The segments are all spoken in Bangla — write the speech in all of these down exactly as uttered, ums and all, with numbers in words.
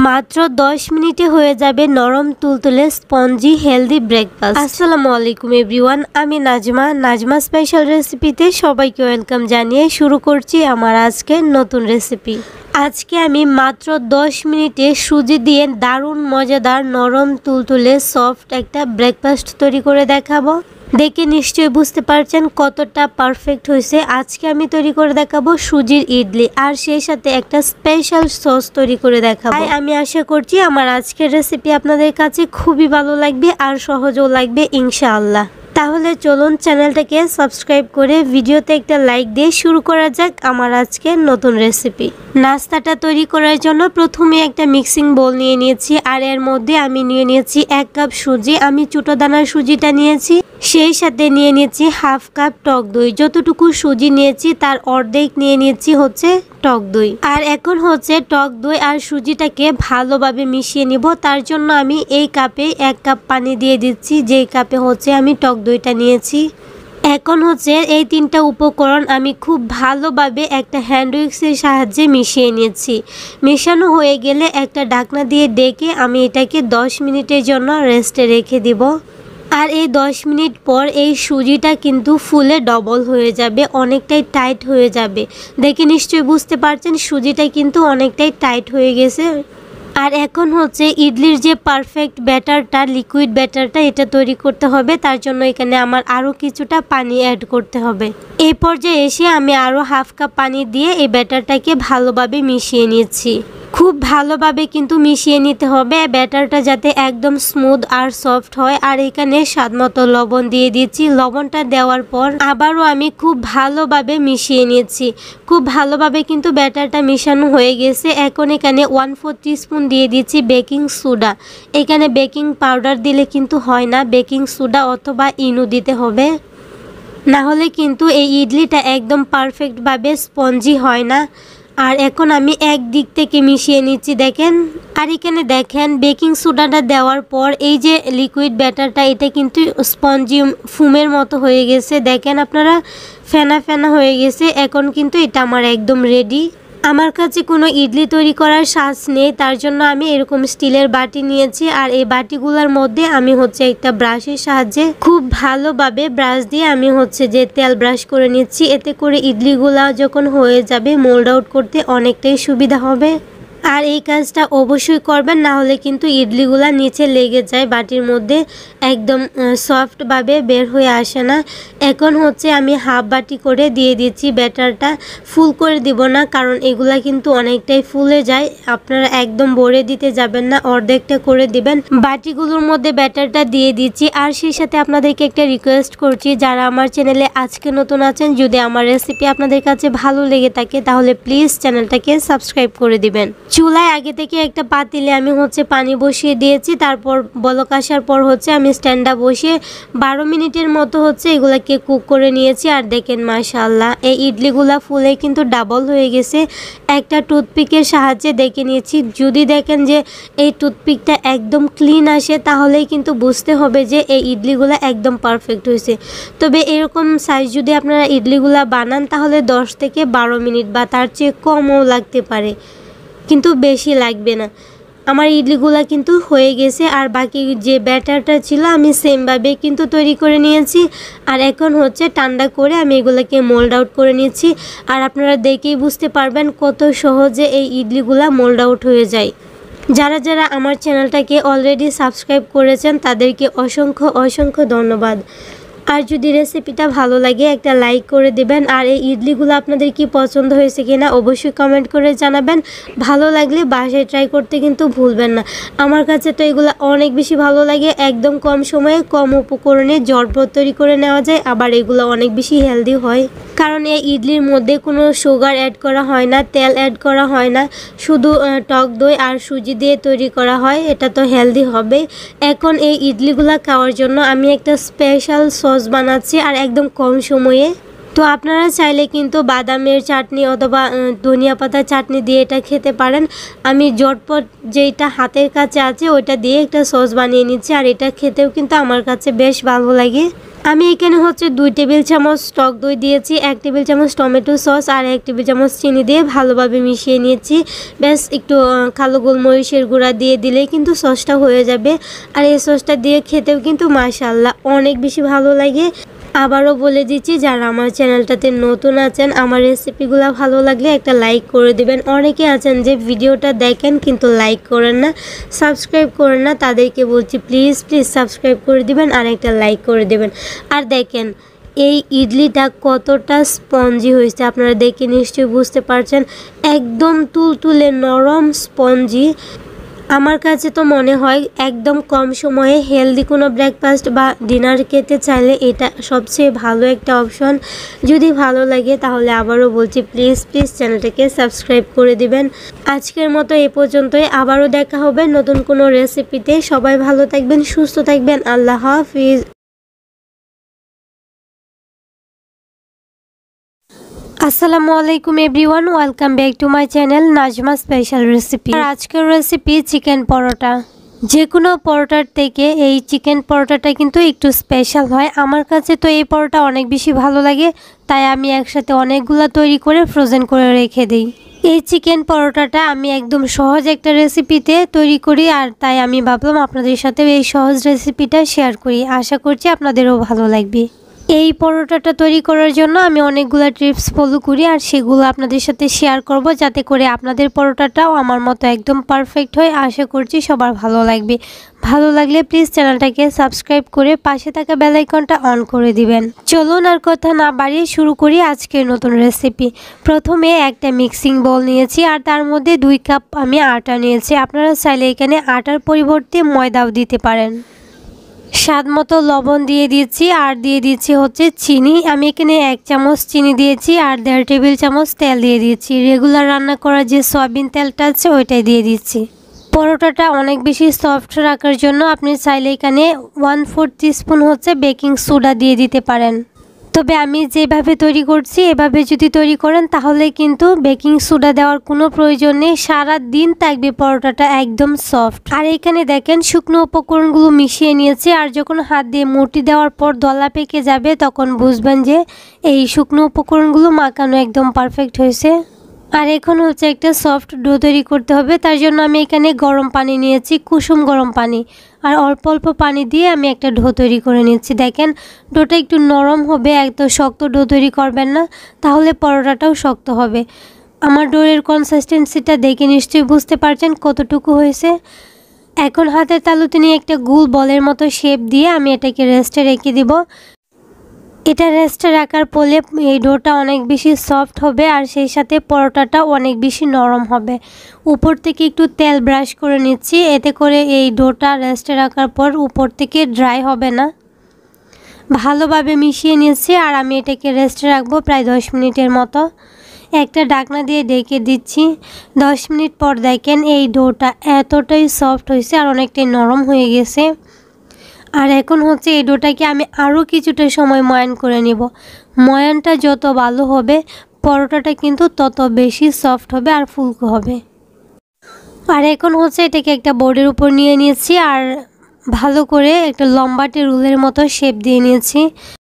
মাত্র দশ মিনিটে হয়ে যাবে নরম তুলতুলে স্পঞ্জি হেলদি ব্রেকফাস্ট। আসসালামু আলাইকুম এভরিওয়ান, আমি নাজমা নাজমা স্পেশাল রেসিপিতে সবাইকে ওয়েলকাম জানিয়ে শুরু করছি আমার আজকের নতুন রেসিপি। আজকে আমি মাত্র দশ মিনিটে সুজি দিয়ে দারুণ মজাদার নরম তুলতুলে সফট একটা ব্রেকফাস্ট তৈরি করে দেখাবো। দেখে নিশ্চয়ই বুঝতে পারছেন কতটা পারফেক্ট হয়েছে। আজকে আমি তৈরি করে দেখাবো সুজির ইডলি, আর সেই সাথে একটা স্পেশাল সস তৈরি করে দেখাবো। আমি আশা করছি আমার আজকের রেসিপি আপনাদের কাছে খুবই ভালো লাগবে আর সহজও লাগবে ইনশাআল্লাহ। তাহলে চলুন চ্যানেলটাকে সাবস্ক্রাইব করে ভিডিওতে একটা লাইক দিয়ে শুরু করা যাক আমার আজকের নতুন রেসিপি। নাস্তাটা তৈরি করার জন্য প্রথমে একটা মিক্সিং বোল নিয়ে নিয়েছি, আর এর মধ্যে আমি নিয়ে নিয়েছি এক কাপ সুজি। আমি ছোটো দানার সুজিটা নিয়েছি, সেই সাথে নিয়ে নিয়েছি হাফ কাপ টক দই। যতটুকু সুজি নিয়েছি তার অর্ধেক নিয়ে নিয়েছি হচ্ছে টক দই। আর এখন হচ্ছে টক দই আর সুজিটাকে ভালোভাবে মিশিয়ে নিব। তার জন্য আমি এই কাপে এক কাপ পানি দিয়ে দিচ্ছি, যেই কাপে হচ্ছে আমি টক দইটা নিয়েছি। এখন হচ্ছে এই তিনটা উপকরণ আমি খুব ভালোভাবে একটা হ্যান্ড উইক্সের সাহায্যে মিশিয়ে নিয়েছি। মেশানো হয়ে গেলে একটা ঢাকনা দিয়ে ডেকে আমি এটাকে দশ মিনিটের জন্য রেস্টে রেখে দিব। আর এই দশ মিনিট পর এই সুজিটা কিন্তু ফুলে ডবল হয়ে যাবে, অনেকটাই টাইট হয়ে যাবে। দেখে নিশ্চয়ই বুঝতে পারছেন সুজিটা কিন্তু অনেকটাই টাইট হয়ে গেছে। আর এখন হচ্ছে ইডলির যে পারফেক্ট ব্যাটারটা, লিকুইড ব্যাটারটা, এটা তৈরি করতে হবে। তার জন্য এখানে আমার আরও কিছুটা পানি অ্যাড করতে হবে। এই পর্যায়ে এসে আমি আরও হাফ কাপ পানি দিয়ে এই ব্যাটারটাকে ভালোভাবে মিশিয়ে নিচ্ছি। খুব ভালোভাবে কিন্তু মিশিয়ে নিতে হবে ব্যাটারটা, যাতে একদম স্মুথ আর সফট হয়। আর এখানে স্বাদমতো লবণ দিয়ে দিচ্ছি। লবণটা দেওয়ার পর আবারও আমি খুব ভালোভাবে মিশিয়ে নিচ্ছি। খুব ভালোভাবে কিন্তু ব্যাটারটা মিশানো হয়ে গেছে। এখন এখানে ওয়ান ফোর টিস্পুন দিয়ে দিচ্ছি বেকিং সোডা। এখানে বেকিং পাউডার দিলে কিন্তু হয় না, বেকিং সোডা অথবা ইনো দিতে হবে, না হলে কিন্তু এই ইডলিটা একদম পারফেক্টভাবে স্পঞ্জি হয় না। আর এখন আমি এক দিক থেকে মিশিয়ে নিচ্ছি, দেখেন। আর এখানে দেখেন বেকিং সোডাটা দেওয়ার পর এই যে লিকুইড ব্যাটারটা, এটা কিন্তু স্পঞ্জি ফুমের মতো হয়ে গেছে। দেখেন আপনারা, ফেনা ফেনা হয়ে গেছে। এখন কিন্তু এটা আমার একদম রেডি। আমার কাছে কোনো ইডলি তৈরি করার সাজ নেই, তার জন্য আমি এরকম স্টিলের বাটি নিয়েছি। আর এই বাটিগুলোর মধ্যে আমি হচ্ছে একটা ব্রাশের সাহায্যে খুব ভালোভাবে ব্রাশ দিয়ে আমি হচ্ছে যে তেল ব্রাশ করে নিচ্ছি। এতে করে ইডলিগুলা যখন হয়ে যাবে মোল্ড আউট করতে অনেকটাই সুবিধা হবে। আর এই কাজটা অবশ্যই করবেন, না হলে কিন্তু ইডলিগুলা নিচে লেগে যায় বাটির মধ্যে, একদম সফটভাবে বের হয়ে আসে না। এখন হচ্ছে আমি হাফ বাটি করে দিয়ে দিচ্ছি ব্যাটারটা। ফুল করে দিব না, কারণ এগুলা কিন্তু অনেকটাই ফুলে যায়। আপনারা একদম ভরে দিতে যাবেন না, অর্ধেকটা করে দিবেন। বাটিগুলোর মধ্যে ব্যাটারটা দিয়ে দিচ্ছি। আর সেই সাথে আপনাদেরকে একটা রিকোয়েস্ট করছি, যারা আমার চ্যানেলে আজকে নতুন আছেন, যদি আমার রেসিপি আপনাদের কাছে ভালো লেগে থাকে তাহলে প্লিজ চ্যানেলটাকে সাবস্ক্রাইব করে দিবেন। চুলায় আগে থেকে একটা পাতিলে আমি হচ্ছে পানি বসিয়ে দিয়েছি। তারপর বলক আসার পর হচ্ছে আমি স্ট্যান্ডটা বসিয়ে বারো মিনিটের মতো হচ্ছে এগুলাকে কুক করে নিয়েছি। আর দেখেন মাশাআল্লাহ, এই ইডলিগুলা ফুলে কিন্তু ডাবল হয়ে গেছে। একটা টুথপিকের সাহায্যে দেখে নিয়েছি। যদি দেখেন যে এই টুথপিকটা একদম ক্লিন আসে, তাহলেই কিন্তু বুঝতে হবে যে এই ইডলিগুলা একদম পারফেক্ট হয়েছে। তবে এরকম সাইজ যদি আপনারা ইডলিগুলা বানান, তাহলে দশ থেকে বারো মিনিট বা তার চেয়ে কমও লাগতে পারে, কিন্তু বেশি লাগবে না। আমার ইডলিগুলা কিন্তু হয়ে গেছে। আর বাকি যে ব্যাটারটা ছিল আমি সেমভাবে কিন্তু তৈরি করে নিয়েছি। আর এখন হচ্ছে ঠান্ডা করে আমি এগুলোকে মোল্ড আউট করে নিচ্ছি। আর আপনারা দেখেই বুঝতে পারবেন কত সহজে এই ইডলিগুলা মোল্ড আউট হয়ে যায়। যারা যারা আমার চ্যানেলটাকে অলরেডি সাবস্ক্রাইব করেছেন তাদেরকে অসংখ্য অসংখ্য ধন্যবাদ। আর যদি রেসিপিটা ভালো লাগে একটা লাইক করে দেবেন। আর এই ইডলিগুলো আপনাদের কি পছন্দ হয়েছে কিনা অবশ্যই কমেন্ট করে জানাবেন। ভালো লাগলে বাসায় ট্রাই করতে কিন্তু ভুলবেন না। আমার কাছে তো এগুলো অনেক বেশি ভালো লাগে। একদম কম সময়ে কম উপকরণে ঝটপট তৈরি করে নেওয়া যায়। আবার এগুলো অনেক বেশি হেলদি হয়, কারণ এই ইডলির মধ্যে কোনো সুগার অ্যাড করা হয় না, তেল অ্যাড করা হয় না, শুধু টক দই আর সুজি দিয়ে তৈরি করা হয়। এটা তো হেলদি হবে। এখন এই ইডলিগুলো খাওয়ার জন্য আমি একটা স্পেশাল সস বানাচ্ছি, আর একদম কম সময়ে। তো আপনারা চাইলে কিন্তু বাদামের চাটনি অথবা ধনিয়া পাতার চাটনি দিয়ে এটা খেতে পারেন। আমি ঝটপট যেটা হাতের কাছে আছে ওইটা দিয়ে একটা সস বানিয়ে নিচ্ছি। আর এটা খেতেও কিন্তু আমার কাছে বেশ ভালো লাগে। আমি এখানে হচ্ছে দুই টেবিল চামচ টক দই দিয়েছি, এক টেবিল চামচ টমেটো সস আর এক টেবিল চামচ চিনি দিয়ে ভালোভাবে মিশিয়ে নিয়েছি। ব্যাস একটু কালো গোলমরিচের গুঁড়া দিয়ে দিলেই কিন্তু সসটা হয়ে যাবে। আর এই সসটা দিয়ে খেতেও কিন্তু মাশাআল্লাহ অনেক বেশি ভালো লাগে। আবারও বলে দিচ্ছি, যারা আমার চ্যানেলটাতে নতুন আছেন, আমার রেসিপিগুলো ভালো লাগলে একটা লাইক করে দিবেন। অনেকে আছেন যে ভিডিওটা দেখেন কিন্তু লাইক করেন না, সাবস্ক্রাইব করেন না, তাদেরকে বলছি প্লিজ প্লিজ সাবস্ক্রাইব করে দিবেন আর একটা লাইক করে দিবেন। আর দেখেন এই ইডলিটা কতটা স্পঞ্জি হয়েছে, আপনারা দেখে নিশ্চয়ই বুঝতে পারছেন। একদম তুলতুলে নরম স্পঞ্জি। আমার কাছে তো মনে হয় একদম কম সময়ে হেলদি কোনো ব্রেকফাস্ট বা ডিনার খেতে চাইলে এটা সবচেয়ে ভালো একটা অপশন। যদি ভালো লাগে তাহলে আবারও বলছি প্লিজ প্লিজ চ্যানেলটাকে সাবস্ক্রাইব করে দিবেন। আজকের মতো এ পর্যন্তই, আবারও দেখা হবে নতুন কোনো রেসিপিতে। সবাই ভালো থাকবেন, সুস্থ থাকবেন। আল্লাহ হাফিজ। আসসালামু আলাইকুম everyone, welcome back to my channel Najma special recipe. আর আজকের রেসিপি চিকেন পরোটা। যে কোনো পরোটার থেকে এই চিকেন পরোটাটা কিন্তু একটু স্পেশাল হয়। আমার কাছে তো এই পরোটা অনেক বেশি ভালো লাগে, তাই আমি একসাথে অনেকগুলো তৈরি করে ফ্রোজেন করে রেখে দিই। এই চিকেন পরোটাটা আমি একদম সহজ একটা রেসিপিতে তৈরি করি, আর তাই আমি ভাবলাম আপনাদের সাথে এই সহজ রেসিপিটা শেয়ার করি। আশা করছি আপনাদেরও ভালো লাগবে। এই পরোটাটা তৈরি করার জন্য আমি অনেকগুলো টিপস ফলো করি, আর সেগুলো আপনাদের সাথে শেয়ার করব, যাতে করে আপনাদের পরোটাটাও আমার মতো একদম পারফেক্ট হয়। আশা করছি সবার ভালো লাগবে। ভালো লাগলে প্লিজ চ্যানেলটাকে সাবস্ক্রাইব করে পাশে থাকা বেল আইকনটা অন করে দিবেন। চলুন আর কথা না বাড়িয়ে শুরু করি আজকের নতুন রেসিপি। প্রথমে একটা মিক্সিং বোল নিয়েছি, আর তার মধ্যে দুই কাপ আমি আটা নিয়েছি। আপনারা চাইলে এখানে আটার পরিবর্তে ময়দাও দিতে পারেন। স্বাদ মতো লবণ দিয়ে দিচ্ছি, আর দিয়ে দিচ্ছি হচ্ছে চিনি। আমি এখানে এক চামচ চিনি দিয়েছি, আর দেড় টেবিল চামচ তেল দিয়ে দিচ্ছি। রেগুলার রান্না করা যে সয়াবিন তেলটা আছে ওইটাই দিয়ে দিচ্ছি। পরোটাটা অনেক বেশি সফট রাখার জন্য আপনি চাইলে এখানে ওয়ান ফোর টিস্পুন হচ্ছে বেকিং সোডা দিয়ে দিতে পারেন। তবে আমি যেভাবে তৈরি করছি এভাবে যদি তৈরি করেন তাহলে কিন্তু বেকিং সোডা দেওয়ার কোনো প্রয়োজন নেই। সারা দিন থাকবে পরোটাটা একদম সফট। আর এখানে দেখেন শুকনো উপকরণগুলো মিশিয়ে নিয়েছি, আর যখন হাত দিয়ে মুঠি দেওয়ার পর দলা পেকে যাবে তখন বুঝবেন যে এই শুকনো উপকরণগুলো মাখানো একদম পারফেক্ট হয়েছে। আর এখন হচ্ছে একটা সফট ডো তৈরি করতে হবে। তার জন্য আমি এখানে গরম পানি নিয়েছি, কুসুম গরম পানি, আর অল্প অল্প পানি দিয়ে আমি একটা ডো তৈরি করে নিচ্ছি। দেখেন ডোটা একটু নরম হবে, এত শক্ত ডো তৈরি করবেন না, তাহলে পরোটাটাও শক্ত হবে। আমার ডোয়ের কনসিস্টেন্সিটা দেখে নিশ্চয়ই বুঝতে পারছেন কতটুকু হয়েছে। এখন হাতের তালুতে নিয়ে একটা গোল বলের মতো শেপ দিয়ে আমি এটাকে রেস্টে রেখে দিব। এটা রেস্টে রাখার ফলে এই ডোটা অনেক বেশি সফট হবে, আর সেই সাথে পরোটাটা অনেক বেশি নরম হবে। উপর থেকে একটু তেল ব্রাশ করে নিচ্ছি, এতে করে এই ডোটা রেস্টে রাখার পর উপর থেকে ড্রাই হবে না। ভালোভাবে মিশিয়ে নিচ্ছি, আর আমি এটাকে রেস্টে রাখবো প্রায় দশ মিনিটের মতো। একটা ঢাকনা দিয়ে ঢেকে দিচ্ছি। দশ মিনিট পর দেখেন এই ডোটা এতটাই সফট হয়েছে আর অনেকটাই নরম হয়ে গেছে। আর এখন হচ্ছে এই ডোটাকে আমি আরও কিছুটা সময় ময়ান করে নেব। ময়ানটা যত ভালো হবে পরোটাটা কিন্তু তত বেশি সফট হবে আর ফুলকো হবে। আর এখন হচ্ছে এটাকে একটা বোর্ডের উপর নিয়ে নিয়েছি, আর ভালো করে একটা লম্বাটে রুলের মতো শেপ দিয়ে নিয়েছি।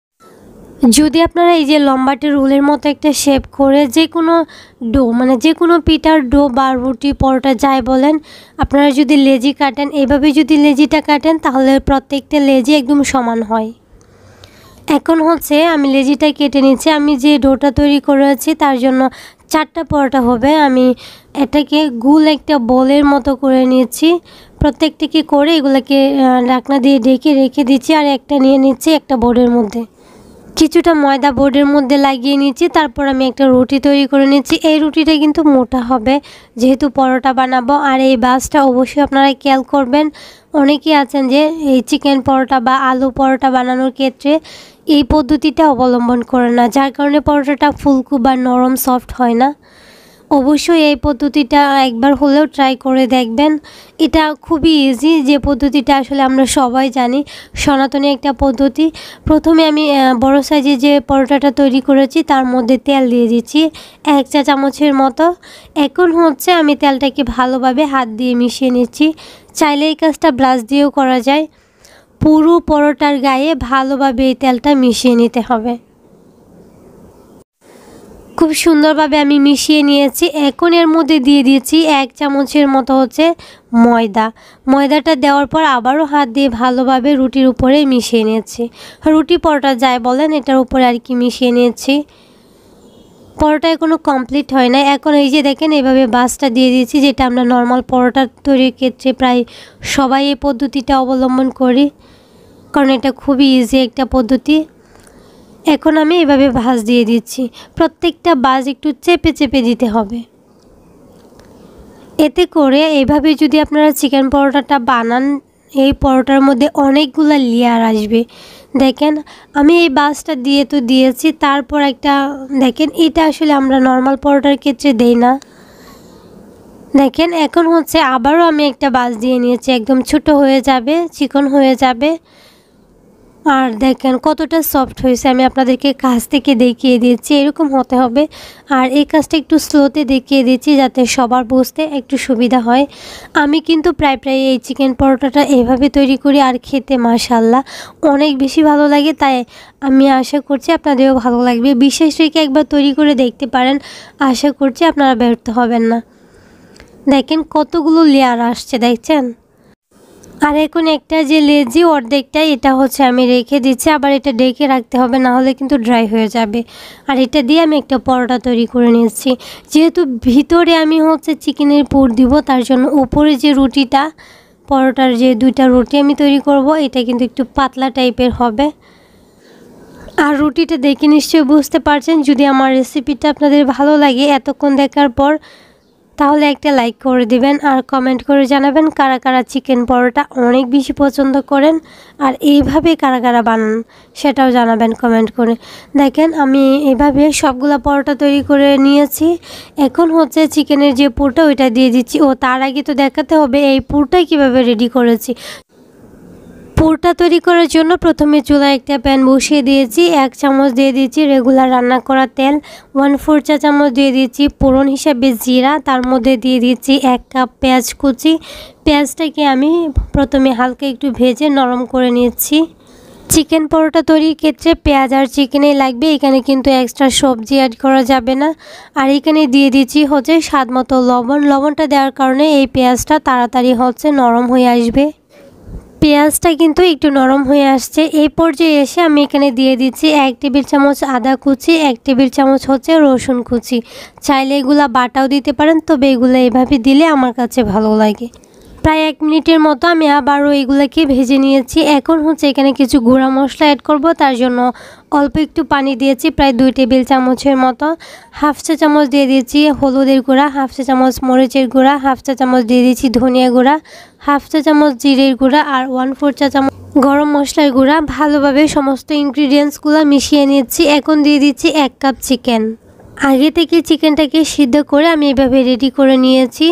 যদি আপনারা এই যে লম্বাটে রুলের মতো একটা শেপ করে যে কোনো ডো, মানে যে কোনো পিঠার ডো বা রুটি পরোটা যাই বলেন, আপনারা যদি লেজি কাটেন, এইভাবে যদি লেজিটা কাটেন তাহলে প্রত্যেকটা লেজি একদম সমান হয়। এখন হচ্ছে আমি লেজিটা কেটে নিচ্ছি। আমি যে ডোটা তৈরি করেছি তার জন্য চারটা পরোটা হবে। আমি এটাকে গোল একটা বোলের মতো করে নিয়েছি। প্রত্যেকটাকে করে এগুলোকে ঢাকনা দিয়ে ঢেকে রেখে দিচ্ছি, আর একটা নিয়ে নিচ্ছি একটা বোর্ডের মধ্যে। কিছুটা ময়দা বোর্ডের মধ্যে লাগিয়ে নিচ্ছি। তারপর আমি একটা রুটি তৈরি করে নিচ্ছি। এই রুটিটা কিন্তু মোটা হবে যেহেতু পরোটা বানাবো। আর এই বাসটা অবশ্যই আপনারা খেয়াল করবেন। অনেকেই আছেন যে এই চিকেন পরোটা বা আলু পরোটা বানানোর ক্ষেত্রে এই পদ্ধতিটা অবলম্বন করে না, যার কারণে পরোটাটা ফুলকো বা নরম সফট হয় না। অবশ্যই এই পদ্ধতিটা একবার হলেও ট্রাই করে দেখবেন। এটা খুবই ইজি, যে পদ্ধতিটা আসলে আমরা সবাই জানি, সনাতনী একটা পদ্ধতি। প্রথমে আমি বড় সাইজে যে পরোটাটা তৈরি করেছি তার মধ্যে তেল দিয়ে দিচ্ছি এক চা চামচের মতো। এখন হচ্ছে আমি তেলটাকে ভালোভাবে হাত দিয়ে মিশিয়ে নিচ্ছি। চাইলে এই কাজটা ব্রাশ দিয়েও করা যায়। পুরো পরোটার গায়ে ভালোভাবে এই তেলটা মিশিয়ে নিতে হবে। খুব সুন্দরভাবে আমি মিশিয়ে নিয়েছি। এখন এর মধ্যে দিয়ে দিয়েছি এক চামচের মতো হচ্ছে ময়দা। ময়দাটা দেওয়ার পর আবারও হাত দিয়ে ভালোভাবে রুটির উপরে মিশিয়ে নিয়েছি। রুটি পরোটা যাই বলেন এটার উপরে আর কি মিশিয়ে নিয়েছি। পরোটা এখনও কমপ্লিট হয় না। এখন এই যে দেখেন এইভাবে বাসটা দিয়ে দিয়েছি, যেটা আমরা নর্মাল পরোটা তৈরির ক্ষেত্রে প্রায় সবাই এই পদ্ধতিটা অবলম্বন করি, কারণ এটা খুবই ইজি একটা পদ্ধতি। এখন আমি এভাবে ভাঁজ দিয়ে দিচ্ছি। প্রত্যেকটা ভাঁজ একটু চেপে চেপে দিতে হবে। এতে করে এইভাবে যদি আপনারা চিকেন পরোটাটা বানান, এই পরোটার মধ্যে অনেকগুলো লেয়ার আসবে। দেখেন আমি এই ভাঁজটা দিয়ে তো দিয়েছি, তারপর একটা দেখেন এটা আসলে আমরা নর্মাল পরোটার ক্ষেত্রে দেই না। দেখেন এখন হচ্ছে আবারও আমি একটা ভাঁজ দিয়ে নিয়েছি, একদম ছোট হয়ে যাবে, চিকন হয়ে যাবে। আর দেখেন কতটা সফট হয়েছে, আমি আপনাদেরকে কাছ থেকে দেখিয়ে দিয়েছি, এরকম হতে হবে। আর এই কাজটা একটু স্লোতে দেখিয়ে দিচ্ছি যাতে সবার বুঝতে একটু সুবিধা হয়। আমি কিন্তু প্রায় প্রায় এই চিকেন পরোটাটা এভাবে তৈরি করি, আর খেতে মাশাআল্লাহ অনেক বেশি ভালো লাগে। তাই আমি আশা করছি আপনাদেরও ভালো লাগবে। বিশেষ রেখে একবার তৈরি করে দেখতে পারেন, আশা করছি আপনারা ব্যর্থ হবেন না। দেখেন কতগুলো লেয়ার আসছে, দেখছেন। আর এখন একটা যে লেজি অর্ধেকটা এটা হচ্ছে আমি রেখে দিচ্ছি, আবার এটা ডেকে রাখতে হবে, না হলে কিন্তু ড্রাই হয়ে যাবে। আর এটা দিয়ে আমি একটা পরোটা তৈরি করে নিয়েছি। যেহেতু ভিতরে আমি হচ্ছে চিকেনের পুর দিব, তার জন্য উপরে যে রুটিটা, পরোটার যে দুইটা রুটি আমি তৈরি করব, এটা কিন্তু একটু পাতলা টাইপের হবে। আর রুটিটা দেখে নিশ্চয়ই বুঝতে পারছেন। যদি আমার রেসিপিটা আপনাদের ভালো লাগে এতক্ষণ দেখার পর, তাহলে একটা লাইক করে দিবেন আর কমেন্ট করে জানাবেন কারা কারা চিকেন পরোটা অনেক বেশি পছন্দ করেন আর এইভাবে কারা কারা বানান সেটাও জানাবেন কমেন্ট করে। দেখেন আমি এইভাবে সবগুলা পরোটা তৈরি করে নিয়েছি। এখন হচ্ছে চিকেনের যে পুরটা ওইটা দিয়ে দিচ্ছি। ও তার আগে তো দেখাতে হবে এই পুরটা কীভাবে রেডি করেছি। পুরটা তৈরি করার জন্য প্রথমে চুলায় একটা প্যান বসিয়ে দিয়েছি। এক চামচ দিয়ে দিয়েছি রেগুলার রান্না করা তেল, ওয়ান ফোর চা চামচ দিয়ে দিয়েছি ফোড়ন হিসাবে জিরা, তার মধ্যে দিয়ে দিয়েছি এক কাপ পেঁয়াজ কুচি। পেঁয়াজটাকে আমি প্রথমে হালকা একটু ভেজে নরম করে নিয়েছি। চিকেন পরোটা তৈরির ক্ষেত্রে পেঁয়াজ আর চিকেনেই লাগবে, এখানে কিন্তু এক্সট্রা সবজি অ্যাড করা যাবে না। আর এখানে দিয়ে দিচ্ছি হচ্ছে স্বাদ মতো লবণ। লবণটা দেওয়ার কারণে এই পেঁয়াজটা তাড়াতাড়ি হচ্ছে নরম হয়ে আসবে। পেঁয়াজটা কিন্তু একটু নরম হয়ে আসছে। এই পর্যায়ে এসে আমি এখানে দিয়ে দিচ্ছি এক টেবিল চামচ আদা কুচি, এক টেবিল চামচ হচ্ছে রসুন কুচি। চাইলে এগুলা বাটাও দিতে পারেন, তবে এগুলো এভাবে দিলে আমার কাছে ভালো লাগে। প্রায় এক মিনিটের মতো আমি আবারও এগুলোকে ভেজে নিয়েছি। এখন হচ্ছে এখানে কিছু গুঁড়া মশলা অ্যাড করব, তার জন্য অল্প একটু পানি দিয়েছি প্রায় দুই টেবিল চামচের মতো। হাফ চা চামচ দিয়ে দিয়েছি হলুদের গুঁড়া, হাফ চা চামচ মরিচের গুঁড়া, হাফ চা চামচ দিয়ে দিয়েছি ধনিয়া গুঁড়া, হাফ চা চামচ জিরের গুঁড়া আর ওয়ান ফোর চা চামচ গরম মশলার গুঁড়া। ভালোভাবে সমস্ত ইনগ্রিডিয়েন্টসগুলো মিশিয়ে নিচ্ছি। এখন দিয়ে দিচ্ছি এক কাপ চিকেন। আগে থেকে চিকেনটাকে সিদ্ধ করে আমি এভাবে রেডি করে নিয়েছি।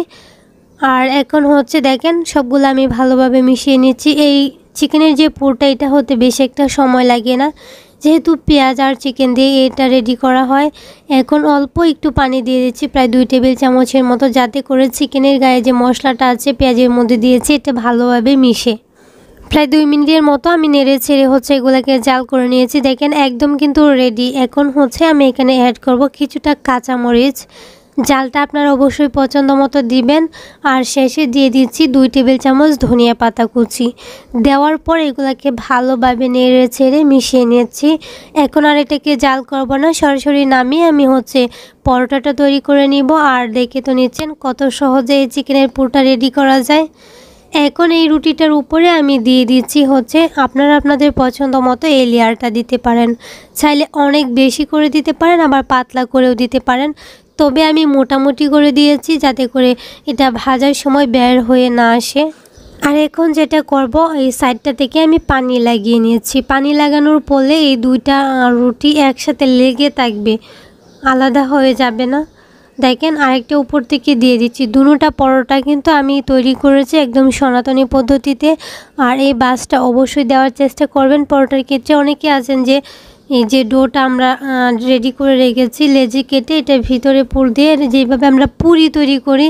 আর এখন হচ্ছে দেখেন সবগুলো আমি ভালোভাবে মিশিয়ে নিচ্ছি। এই চিকেনের যে পুরটা এটা হতে বেশি একটা সময় লাগে না, যেহেতু পেঁয়াজ আর চিকেন দিয়ে এটা রেডি করা হয়। এখন অল্প একটু পানি দিয়ে দিচ্ছি প্রায় দুই টেবিল চামচের মতো, যাতে করে চিকেনের গায়ে যে মশলাটা আছে পেঁয়াজের মধ্যে দিয়েছি এটা ভালোভাবে মিশে। প্রায় দুই মিনিটের মতো আমি নেড়ে ছেড়ে হচ্ছে এগুলোকে জাল করে নিয়েছি। দেখেন একদম কিন্তু রেডি। এখন হচ্ছে আমি এখানে অ্যাড করব কিছুটা কাঁচামরিচ। জালটা আপনারা অবশ্যই পছন্দ মতো দিবেন। আর শেষে দিয়ে দিচ্ছি দুই টেবিল চামচ ধনিয়া পাতা কুচি। দেওয়ার পর এগুলোকে ভালোভাবে নেড়ে ছেড়ে মিশিয়ে নিচ্ছি। এখন আর এটাকে জাল করব না, সরাসরি নামিয়ে আমি হচ্ছে পরোটাটা তৈরি করে নিব। আর দেখে তো নিচ্ছেন কত সহজে এই চিকেনের পুরটা রেডি করা যায়। এখন এই রুটিটার উপরে আমি দিয়ে দিচ্ছি হচ্ছে আপনারা আপনাদের পছন্দ মতো এই লেয়ারটা দিতে পারেন। চাইলে অনেক বেশি করে দিতে পারেন, আবার পাতলা করেও দিতে পারেন, তবে আমি মোটামুটি করে দিয়েছি যাতে করে এটা ভাজার সময় বের হয়ে না আসে। আর এখন যেটা করব এই সাইডটা থেকে আমি পানি লাগিয়ে নিয়েছি। পানি লাগানোর ফলে এই দুইটা রুটি একসাথে লেগে থাকবে, আলাদা হয়ে যাবে না। দেখেন আরেকটা উপর থেকে দিয়ে দিচ্ছি। দুটোটা পরোটা কিন্তু আমি তৈরি করেছি একদম সনাতনী পদ্ধতিতে। আর এই বাসটা অবশ্যই দেওয়ার চেষ্টা করবেন পরোটার ক্ষেত্রে। অনেকে আছেন যে এই যে ডোটা আমরা রেডি করে রেখেছি লেজি কেটে, এটা ভিতরে পুর দিয়ে যেভাবে আমরা পুরি তৈরি করি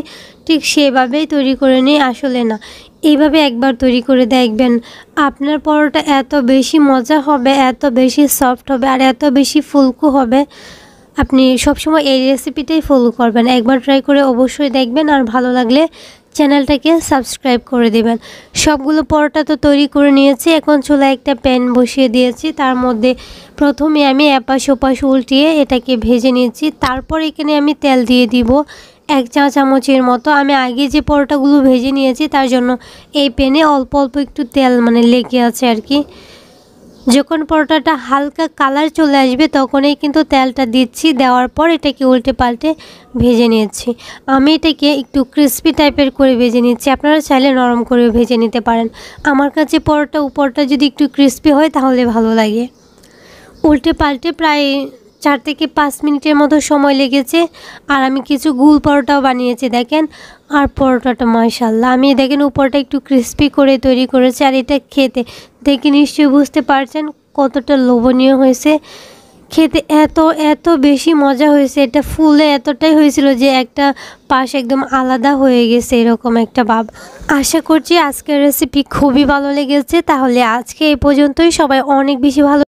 ঠিক সেভাবেই তৈরি করে নিই, আসলে না। এইভাবে একবার তৈরি করে দেখবেন, আপনার পরোটা এত বেশি মজা হবে, এত বেশি সফট হবে আর এত বেশি ফুলকো হবে। আপনি সবসময় এই রেসিপিটাই ফলো করবেন। একবার ট্রাই করে অবশ্যই দেখবেন, আর ভালো লাগলে চ্যানেলটাকে সাবস্ক্রাইব করে দেবেন। সবগুলো পরোটা তো তৈরি করে নিয়েছি। এখন চুলায় একটা প্যান বসিয়ে দিয়েছি, তার মধ্যে প্রথমে আমি এপাশ ওপাশ উল্টিয়ে এটাকে ভেজে নিয়েছি। তারপর এখানে আমি তেল দিয়ে দিব এক চা চামচের মতো। আমি আগে যে পরোটাগুলো ভেজে নিয়েছি তার জন্য এই প্যানে অল্প অল্প একটু তেল মানে লেগে আছে আর কি। যখন পরোটাটা হালকা কালার চলে আসবে তখনই কিন্তু তেলটা দিচ্ছি। দেওয়ার পর এটাকে উল্টে পাল্টে ভেজে নিয়েছি। আমি এটাকে একটু ক্রিস্পি টাইপের করে ভেজে নিচ্ছি, আপনারা চাইলে নরম করে ভেজে নিতে পারেন। আমার কাছে পরোটা উপরটা যদি একটু ক্রিস্পি হয় তাহলে ভালো লাগে। উল্টে পাল্টে প্রায় চার থেকে পাঁচ মিনিটের মতো সময় লেগেছে। আর আমি কিছু গুল পরোটাও বানিয়েছি দেখেন। আর পরোটাটা মাশাআল্লাহ, আমি দেখেন উপরটা একটু ক্রিস্পি করে তৈরি করেছি। আর এটা খেতে দেখে নিশ্চয়ই বুঝতে পারছেন কতটা লোভনীয় হয়েছে। খেতে এত এত বেশি মজা হয়েছে, এটা ফুলে এতটাই হয়েছিল যে একটা পাশ একদম আলাদা হয়ে গেছে, এরকম একটা ভাব। আশা করছি আজকের রেসিপি খুবই ভালো লেগেছে। তাহলে আজকে এই পর্যন্তই, সবাই অনেক বেশি ভালো।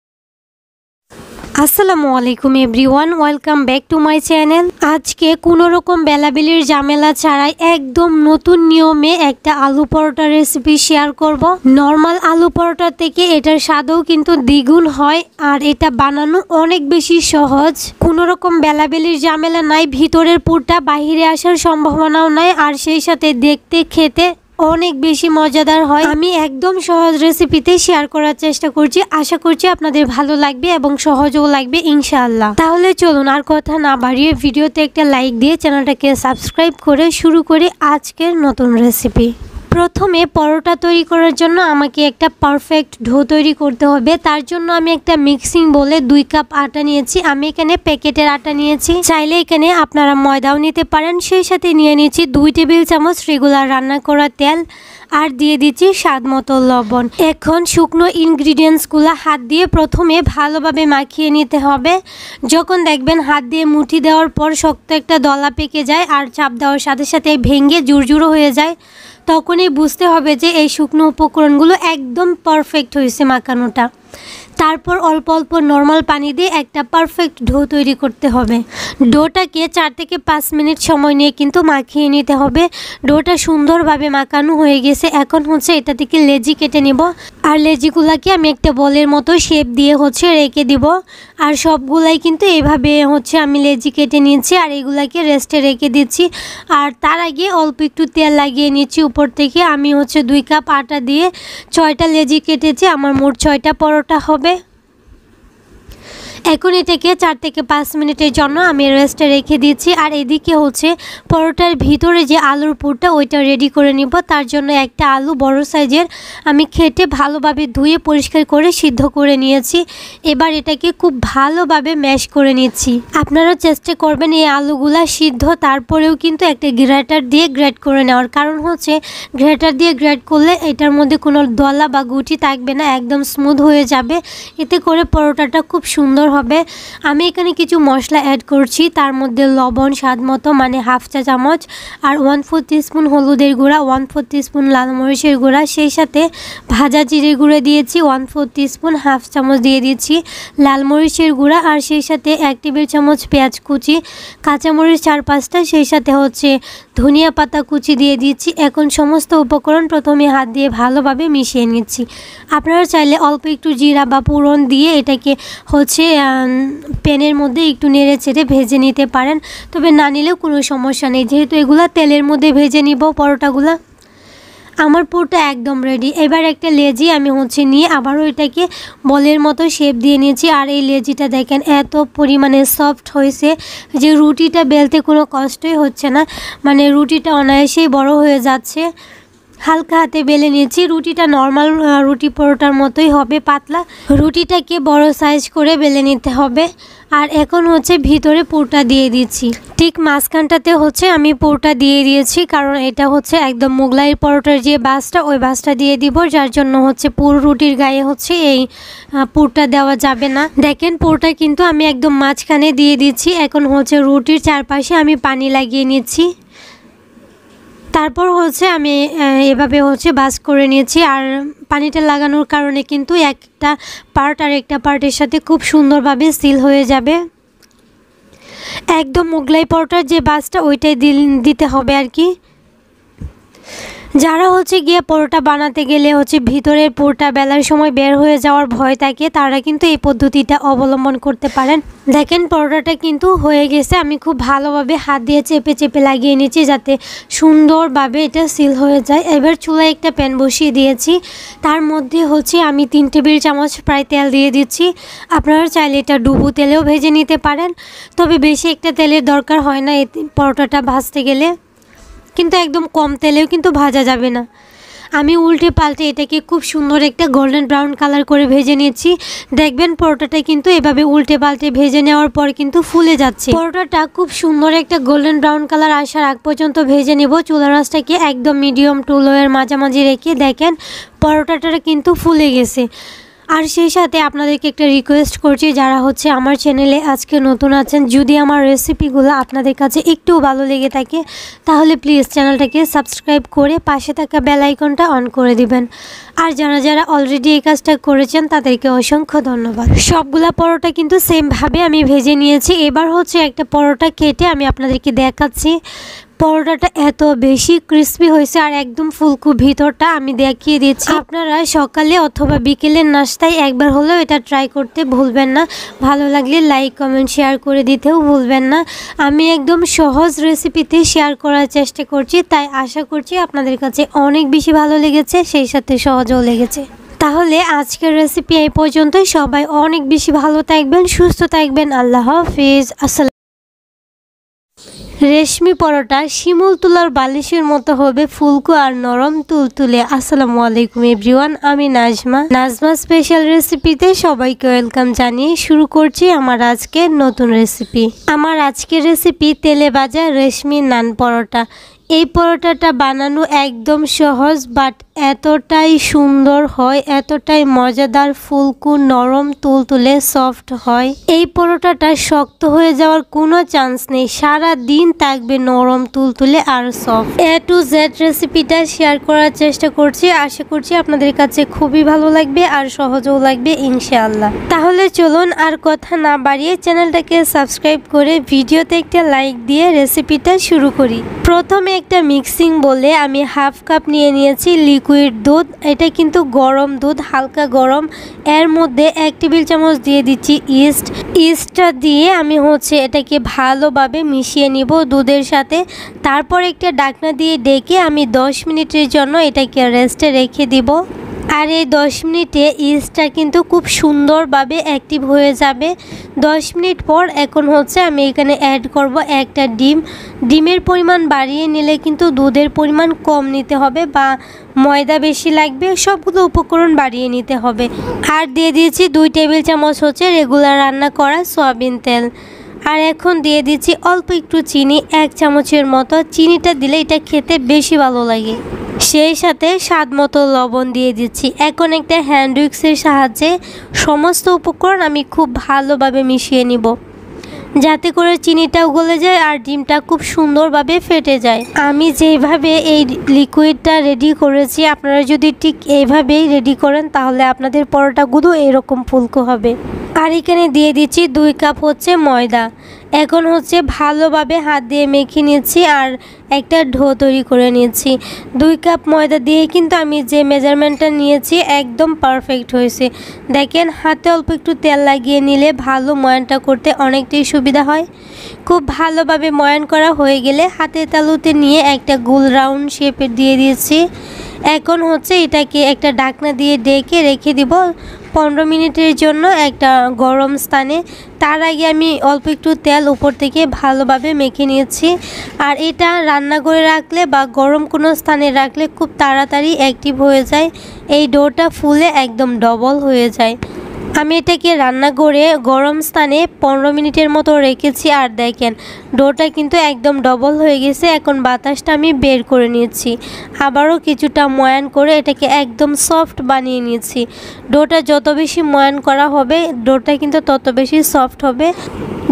আসসালামু আলাইকুম everyone, welcome back to my channel. আজকে কোনো রকম বেলাবেলির ঝামেলা ছাড়াই একদম নতুন নিয়মে একটা আলু পরোটা রেসিপি শেয়ার করব। নর্মাল আলু পরোটা থেকে এটার স্বাদও কিন্তু দ্বিগুণ হয়, আর এটা বানানো অনেক বেশি সহজ। কোনো রকম বেলাবেলির ঝামেলা নাই, ভিতরের পুরটা বাহিরে আসার সম্ভাবনাও নাই, আর সেই সাথে দেখতে খেতে অনেক বেশি মজাদার হয়। আমি একদম সহজ রেসিপিতে শেয়ার করার চেষ্টা করছি, আশা করছি আপনাদের ভালো লাগবে এবং সহজও লাগবে ইনশাআল্লাহ। তাহলে চলুন আর কথা না বাড়িয়ে ভিডিওতে একটা লাইক দিয়ে চ্যানেলটাকে সাবস্ক্রাইব করে শুরু করি আজকের নতুন রেসিপি। প্রথমে পরোটা তৈরি করার জন্য আমাকে একটা পারফেক্ট ডো তৈরি করতে হবে। তার জন্য আমি একটা মিক্সিং বলে দুই কাপ আটা নিয়েছি। আমি এখানে প্যাকেটের আটা নিয়েছি, চাইলে এখানে আপনারা ময়দাও নিতে পারেন। সেই সাথে নিয়ে নিয়েছি দুই টেবিল চামচ রেগুলার রান্না করা তেল, আর দিয়ে দিচ্ছি স্বাদ মতো লবণ। এখন শুকনো ইনগ্রিডিয়েন্টসগুলো হাত দিয়ে প্রথমে ভালোভাবে মাখিয়ে নিতে হবে। যখন দেখবেন হাত দিয়ে মুঠি দেওয়ার পর শক্ত একটা দলা পেকে যায় আর চাপ দেওয়ার সাথে সাথে ভেঙে জুরজুরো হয়ে যায়, তখনই বুঝতে হবে যে এই শুকনো উপকরণগুলো একদম পারফেক্ট হয়েছে মাখানোটা। তারপর অল্প অল্প নর্মাল পানি দিয়ে একটা পারফেক্ট ডো তৈরি করতে হবে। ডোটাকে চার থেকে পাঁচ মিনিট সময় নিয়ে কিন্তু মাখিয়ে নিতে হবে। ডোটা সুন্দরভাবে মাখানো হয়ে গেছে। এখন হচ্ছে এটা থেকে লেজি কেটে নিব, আর লেজিগুলাকে আমি একটা বলের মতো শেপ দিয়ে হচ্ছে রেখে দিব। আর সবগুলাই কিন্তু এভাবে হচ্ছে আমি লেজি কেটে নিয়েছি, আর এগুলাকে রেস্টে রেখে দিচ্ছি। আর তার আগে অল্প একটু তেল লাগিয়ে নিচ্ছি উপর থেকে। আমি হচ্ছে দুই কাপ আটা দিয়ে ছয়টা লেজি কেটেছি, আমার মোট ছয়টা পরোটা হবে। এখন এটাকে চার থেকে পাঁচ মিনিটের জন্য আমি রেস্টে রেখে দিচ্ছি। আর এদিকে হচ্ছে পরোটার ভিতরে যে আলুর পুরটা ওইটা রেডি করে নিব। তার জন্য একটা আলু বড় সাইজের আমি কেটে ভালোভাবে ধুয়ে পরিষ্কার করে সিদ্ধ করে নিয়েছি। এবার এটাকে খুব ভালোভাবে ম্যাশ করে নিচ্ছি। আপনারা চেষ্টা করবেন এই আলুগুলা সিদ্ধ তারপরেও কিন্তু একটা গ্রেটার দিয়ে গ্রেট করে নেওয়ার, কারণ হচ্ছে গ্রেটার দিয়ে গ্রেট করলে এটার মধ্যে কোনো দলা বা গুটি থাকবে না, একদম স্মুথ হয়ে যাবে। এতে করে পরোটাটা খুব সুন্দর হবে। আমি এখানে কিছু মশলা অ্যাড করছি, তার মধ্যে লবণ স্বাদ মতো মানে হাফ চা চামচ, আর ওয়ান ফোর টিস্পুন হলুদের গুঁড়া, ওয়ান ফোর টিস্পুন লাল মরিচের গুঁড়া, সেই সাথে ভাজা জিরের গুঁড়ো দিয়েছি ওয়ান ফোর টিস্পুন, হাফ চামচ দিয়ে দিচ্ছি লাল মরিচের গুঁড়া, আর সেই সাথে এক টেবিল চামচ পেঁয়াজ কুচি, কাঁচামরিচ চার পাঁচটা, সেই সাথে হচ্ছে ধনিয়া পাতা কুচি দিয়ে দিচ্ছি। এখন সমস্ত উপকরণ প্রথমে হাত দিয়ে ভালোভাবে মিশিয়ে নিচ্ছি। আপনারা চাইলে অল্প একটু জিরা বা পুরন দিয়ে এটাকে হচ্ছে প্যানের মধ্যে একটু নেড়ে চেড়ে ভেজে নিতে পারেন, তবে না নিলেও কোনো সমস্যা নেই, যেহেতু এগুলা তেলের মধ্যে ভেজে নিব পরোটাগুলা। আমার পুরটা একদম রেডি। এবার একটা লেজি আমি হচ্ছে নিয়ে আবারও এটাকে বলের মতো শেপ দিয়ে নিয়েছি। আর এই লেজিটা দেখেন এত পরিমাণে সফট হয়েছে যে রুটিটা বেলতে কোনো কষ্টই হচ্ছে না, মানে রুটিটা অনায়াসেই বড় হয়ে যাচ্ছে। হালকা হাতে বেলে নিয়েছি। রুটিটা নর্মাল রুটি পরোটার মতোই হবে, পাতলা। রুটিটাকে বড় সাইজ করে বেলে নিতে হবে। আর এখন হচ্ছে ভিতরে পুরটা দিয়ে দিচ্ছি, ঠিক মাঝখানটাতে হচ্ছে আমি পুরটা দিয়ে দিয়েছি, কারণ এটা হচ্ছে একদম মোগলাই পরোটার যে বাসটা ওই বাসটা দিয়ে দিব, যার জন্য হচ্ছে পুরো রুটির গায়ে হচ্ছে এই পুরটা দেওয়া যাবে না। দেখেন পুরটা কিন্তু আমি একদম মাঝখানে দিয়ে দিচ্ছি। এখন হচ্ছে রুটির চারপাশে আমি পানি লাগিয়ে নিচ্ছি। তারপর হচ্ছে আমি এভাবে হচ্ছে ভাজ করে নিয়েছি। আর পানিটা লাগানোর কারণে কিন্তু একটা পার্ট আর একটা পার্টের সাথে খুব সুন্দরভাবে সিল হয়ে যাবে। একদম মোগলাই পরোটার যে ভাজটা ওইটাই দিতে হবে আর কি। যারা হচ্ছে গিয়ে পরোটা বানাতে গেলে হচ্ছে ভিতরের পুরটা বেলার সময় বের হয়ে যাওয়ার ভয় থাকে, তারা কিন্তু এই পদ্ধতিটা অবলম্বন করতে পারেন। দেখেন পরোটাটা কিন্তু হয়ে গেছে। আমি খুব ভালোভাবে হাত দিয়ে চেপে চেপে লাগিয়ে নিচ্ছি যাতে সুন্দরভাবে এটা সিল হয়ে যায়। এবার চুলায় একটা প্যান বসিয়ে দিয়েছি, তার মধ্যে হচ্ছে আমি তিন টেবিল চামচ প্রায় তেল দিয়ে দিচ্ছি। আপনারা চাইলে এটা ডুবো তেলেও ভেজে নিতে পারেন, তবে বেশি একটা তেলের দরকার হয় না এই পরোটাটা ভাজতে গেলে, কিন্তু একদম কম তেলেও কিন্তু ভাজা যাবে না। আমি উল্টে পাল্টে এটাকে খুব সুন্দর একটা গোল্ডেন ব্রাউন কালার করে ভেজে নিয়েছি। দেখবেন পরোটাটা কিন্তু এভাবে উল্টে পাল্টে ভেজে নেওয়ার পর কিন্তু ফুলে যাচ্ছে। পরোটাটা খুব সুন্দর একটা গোল্ডেন ব্রাউন কালার আসার আগ পর্যন্ত ভেজে নেব। চুলার আঁচটাকে একদম মিডিয়াম টু লো এর মাঝামাঝি রেখে দেখেন পরোটাটা কিন্তু ফুলে গেছে। আর সেই সাথে আপনাদেরকে একটা রিকোয়েস্ট করছি, যারা হচ্ছে আমার চ্যানেলে আজকে নতুন আছেন, যদি আমার রেসিপিগুলো আপনাদের কাছে একটু ভালো লেগে থাকে তাহলে প্লিজ চ্যানেলটাকে সাবস্ক্রাইব করে পাশে থাকা বেল আইকনটা অন করে দিবেন। আর যারা যারা অলরেডি এই কাজটা করেছেন তাদেরকে অসংখ্য ধন্যবাদ। সবগুলা পরোটা কিন্তু সেমভাবে আমি ভেজে নিয়েছি। এবার হচ্ছে একটা পরোটা কেটে আমি আপনাদেরকে দেখাচ্ছি। পরোটাটা এত বেশি ক্রিস্পি হয়েছে আর একদম ফুলকো ভিতরটা আমি দেখিয়ে দিচ্ছি। আপনারা সকালে অথবা বিকেলের নাস্তায় একবার হলেও এটা ট্রাই করতে ভুলবেন না। ভালো লাগলে লাইক কমেন্ট শেয়ার করে দিতেও ভুলবেন না। আমি একদম সহজ রেসিপিতে শেয়ার করার চেষ্টা করছি, তাই আশা করছি আপনাদের কাছে অনেক বেশি ভালো লেগেছে, সেই সাথে সহজও লেগেছে। তাহলে আজকের রেসিপি এই পর্যন্তই। সবাই অনেক বেশি ভালো থাকবেন, সুস্থ থাকবেন। আল্লাহ হাফেজ। আসসালাম। রেশমি পরোটা শিমুল তুলার বালিশের মতো হবে, ফুলকো আর নরম তুলতুলে। আসসালামু আলাইকুম এভরিওয়ান, আমি নাজমা। নাজমা স্পেশাল রেসিপিতে সবাইকে ওয়েলকাম জানিয়ে শুরু করছি আমার আজকের নতুন রেসিপি। আমার আজকের রেসিপি তেলে ভাজা রেশমি নান পরোটা। এই পরোটাটা বানানো একদম সহজ, বাট এতটাই সুন্দর হয়, এতটাই মজাদার, ফুলকো নরম তুলতুলে সফট হয়। এই পরোটাটা শক্ত হয়ে যাওয়ার কোনো চান্স নেই, সারা দিন থাকবে নরম তুলতুলে আর সফট। এ টু জেড রেসিপিটা শেয়ার করার চেষ্টা করছি, আশা করছি আপনাদের কাছে খুবই ভালো লাগবে আর সহজও লাগবে ইনশাআল্লাহ। তাহলে চলুন আর কথা না বাড়িয়ে চ্যানেলটাকে সাবস্ক্রাইব করে ভিডিওতে একটা লাইক দিয়ে রেসিপিটা শুরু করি। প্রথমে একটা মিক্সিং বলে আমি হাফ কাপ নিয়ে নিয়েছি লিকুইড দুধ। এটা কিন্তু গরম দুধ, হালকা গরম। এর মধ্যে এক টেবিল চামচ দিয়ে দিচ্ছি ইস্ট। ইস্টটা দিয়ে আমি হচ্ছে এটাকে ভালোভাবে মিশিয়ে নিব দুধের সাথে। তারপর একটা ঢাকনা দিয়ে ডেকে আমি দশ মিনিটের জন্য এটাকে রেস্টে রেখে দিব। আর এই দশ মিনিটে ইস্টটা কিন্তু খুব সুন্দরভাবে অ্যাক্টিভ হয়ে যাবে। দশ মিনিট পর এখন হচ্ছে আমি এখানে অ্যাড করব একটা ডিম। ডিমের পরিমাণ বাড়িয়ে নিলে কিন্তু দুধের পরিমাণ কম নিতে হবে বা ময়দা বেশি লাগবে, সবগুলো উপকরণ বাড়িয়ে নিতে হবে। আর দিয়ে দিয়েছি দুই টেবিল চামচ হচ্ছে রেগুলার রান্না করা সয়াবিন তেল। আর এখন দিয়ে দিচ্ছি অল্প একটু চিনি, এক চামচের মতো। চিনিটা দিলে এটা খেতে বেশি ভালো লাগে। সেই সাথে স্বাদ মতো লবণ দিয়ে দিচ্ছি। এখন একটা হ্যান্ড উইক্সের সাহায্যে সমস্ত উপকরণ আমি খুব ভালোভাবে মিশিয়ে নিব, যাতে করে চিনিটাও গলে যায় আর ডিমটা খুব সুন্দরভাবে ফেটে যায়। আমি যেভাবে এই লিকুইডটা রেডি করেছি, আপনারা যদি ঠিক এইভাবেই রেডি করেন তাহলে আপনাদের পরোটাগুলো এরকম ফুলকো হবে। আর এখানে দিয়ে দিচ্ছি দুই কাপ হচ্ছে ময়দা। এখন হচ্ছে ভালোভাবে হাত দিয়ে মেখে নিচ্ছি আর একটা ডো তৈরি করে নিয়েছি। দুই কাপ ময়দা দিয়ে কিন্তু আমি যে মেজারমেন্টটা নিয়েছি একদম পারফেক্ট হয়েছে। দেখেন হাতে অল্প একটু তেল লাগিয়ে নিলে ভালো ময়ানটা করতে অনেকটাই সুবিধা হয়। খুব ভালোভাবে ময়ান করা হয়ে গেলে হাতের তালুতে নিয়ে একটা গোল রাউন্ড শেপের দিয়ে দিয়েছি। এখন হচ্ছে এটাকে একটা ঢাকনা দিয়ে ডেকে রেখে দিব পনেরো মিনিটের জন্য একটা গরম স্থানে। তার আগে আমি অল্প একটু তেল উপর থেকে ভালোভাবে মেখে নিয়েছি। আর এটা রান্না করে রাখলে বা গরম কোনো স্থানে রাখলে খুব তাড়াতাড়ি অ্যাক্টিভ হয়ে যায়, এই ডোটা ফুলে একদম ডবল হয়ে যায়। আমি এটাকে রান্না করে গরম স্থানে পনেরো মিনিটের মতো রেখেছি। আর দেখেন ডোটা কিন্তু একদম ডবল হয়ে গেছে। এখন বাতাসটা আমি বের করে নিয়েছি, আবারও কিছুটা ময়ান করে এটাকে একদম সফট বানিয়ে নিয়েছি। ডোটা যত বেশি ময়ান করা হবে ডোটা কিন্তু তত বেশি সফট হবে।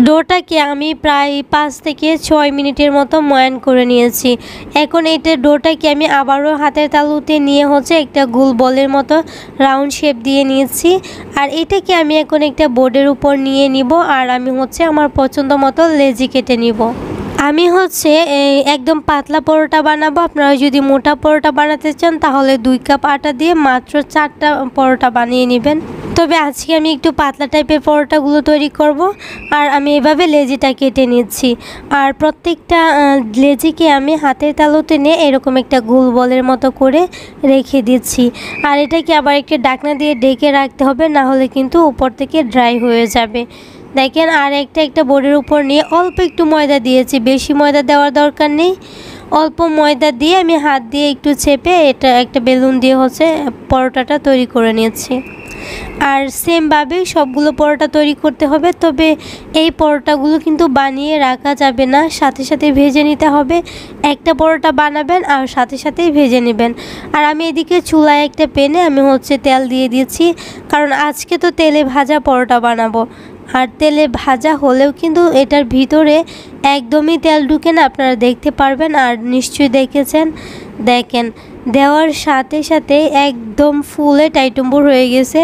ডোটাকে আমি প্রায় পাঁচ থেকে ছয় মিনিটের মতো ময়ান করে নিয়েছি। এখন এইটা ডোটাকে আমি আবারও হাতের তালুতে নিয়ে হচ্ছে একটা গোল বলের মতো রাউন্ড শেপ দিয়ে নিয়েছি। আর এটাকে আমি এখন একটা বোর্ডের উপর নিয়ে নিব আর আমি হচ্ছে আমার পছন্দ মতো লেচি কেটে নিব। আমি হচ্ছে একদম পাতলা পরোটা বানাবো। আপনারা যদি মোটা পরোটা বানাতে চান তাহলে দুই কাপ আটা দিয়ে মাত্র চারটা পরোটা বানিয়ে নেবেন। তবে আজকে আমি একটু পাতলা টাইপের পরোটাগুলো তৈরি করব। আর আমি এভাবে লেজিটা কেটে নিচ্ছি। আর প্রত্যেকটা লেজিকে আমি হাতের তালুতে নিয়ে এরকম একটা গোল বলের মতো করে রেখে দিচ্ছি। আর এটাকে আবার একটা ঢাকনা দিয়ে ঢেকে রাখতে হবে, না হলে কিন্তু উপর থেকে ড্রাই হয়ে যাবে। দেখেন, আর একটা একটা বোর্ডের উপর নিয়ে অল্প একটু ময়দা দিয়েছি, বেশি ময়দা দেওয়ার দরকার নেই। অল্প ময়দা দিয়ে আমি হাত দিয়ে একটু চেপে এটা একটা বেলুন দিয়ে হচ্ছে পরোটাটা তৈরি করে নিয়েছি। আর সেমভাবে সবগুলো পরোটা তৈরি করতে হবে। তবে এই পরোটাগুলো কিন্তু বানিয়ে রাখা যাবে না, সাথে সাথে ভেজে নিতে হবে। একটা পরোটা বানাবেন আর সাথে সাথেই ভেজে নেবেন। আর আমি এদিকে চুলায় একটা প্যানে আমি হচ্ছে তেল দিয়ে দিয়েছি, কারণ আজকে তো তেলে ভাজা পরোটা বানাবো। আর তেলে ভাজা হলেও কিন্তু এটার ভিতরে একদমই তেল ঢুকে না, আপনারা দেখতে পারবেন। আর নিশ্চয়ই দেখেছেন, দেখেন দেওয়ার সাথে সাথে একদম ফুলে টাইটুম্বুর হয়ে গেছে।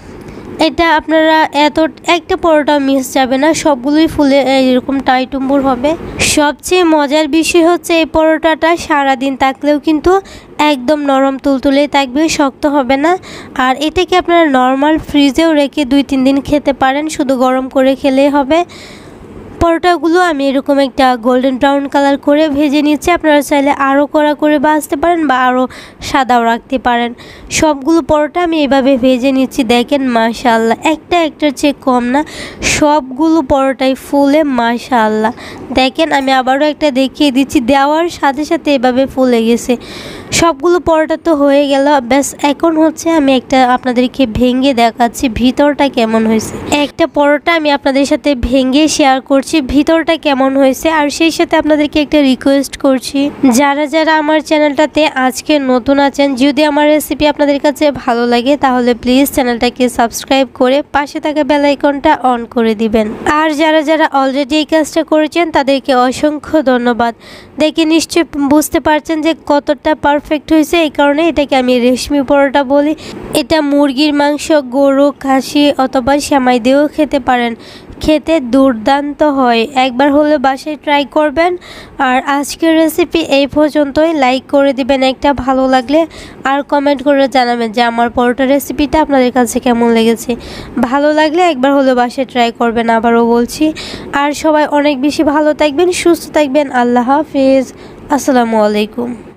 এটা আপনারা এত একটা পরোটা মিস যাবে না, সবগুলোই ফুলে এরকম টাইটুম্বুর হবে। সবচেয়ে মজার বিষয় হচ্ছে এই পরোটাটা সারাদিন থাকলেও কিন্তু একদম নরম তুলতুলেই থাকবে, শক্ত হবে না। আর এটাকে আপনারা নর্মাল ফ্রিজেও রেখে দুই তিন দিন খেতে পারেন, শুধু গরম করে খেলেই হবে। পরোটাগুলো আমি এরকম একটা গোল্ডেন ব্রাউন কালার করে ভেজে নিচ্ছি। আপনারা চাইলে আরও কড়া করে ভাজতে পারেন বা আরও সাদাও রাখতে পারেন। সবগুলো পরোটা আমি এভাবে ভেজে নিচ্ছি। দেখেন মাশাআল্লাহ, একটা একটার চেয়ে কম না, সবগুলো পরোটাই ফুলে মাশাআল্লাহ। দেখেন আমি আবারও একটা দেখিয়ে দিচ্ছি, দেওয়ার সাথে সাথে এভাবে ফুলে গেছে। সবগুলো পরোটা তো হয়ে গেল, ব্যাস এখন হচ্ছে আমি একটা আপনাদেরকে ভেঙে দেখাচ্ছি ভিতরটা কেমন হয়েছে। একটা পরোটা আমি আপনাদের সাথে ভেঙে শেয়ার করছি ভিতরটা কেমন হয়েছে। আর সেই সাথে আপনাদেরকে একটা রিকোয়েস্ট করছি, যারা যারা আমার চ্যানেলটাতে আজকে নতুন আছেন, যদি আমার রেসিপি আপনাদের কাছে ভালো লাগে তাহলে প্লিজ চ্যানেলটাকে সাবস্ক্রাইব করে পাশে থাকা বেল আইকনটা অন করে দিবেন। আর যারা যারা অলরেডি এই কাজটা করেছেন তাদেরকে অসংখ্য ধন্যবাদ। দেখে নিশ্চয়ই বুঝতে পারছেন যে কতটা পারফেক্ট হয়েছে। এই কারণে এটাকে আমি রেশমি পরোটা বলি। এটা মুরগির মাংস, গরু, খাসি অথবা সেমাই দিয়েও খেতে পারেন, খেতে দুর্দান্ত হয়। একবার হলে বাসায় ট্রাই করবেন। আর আজকের রেসিপি এই পর্যন্তই। লাইক করে দিবেন একটা ভালো লাগলে, আর কমেন্ট করে জানাবেন যে আমার পরোটা রেসিপিটা আপনাদের কাছে কেমন লেগেছে। ভালো লাগলে একবার হলে বাসায় ট্রাই করবেন, আবারও বলছি। আর সবাই অনেক বেশি ভালো থাকবেন, সুস্থ থাকবেন। আল্লাহ হাফেজ, আসসালামু আলাইকুম।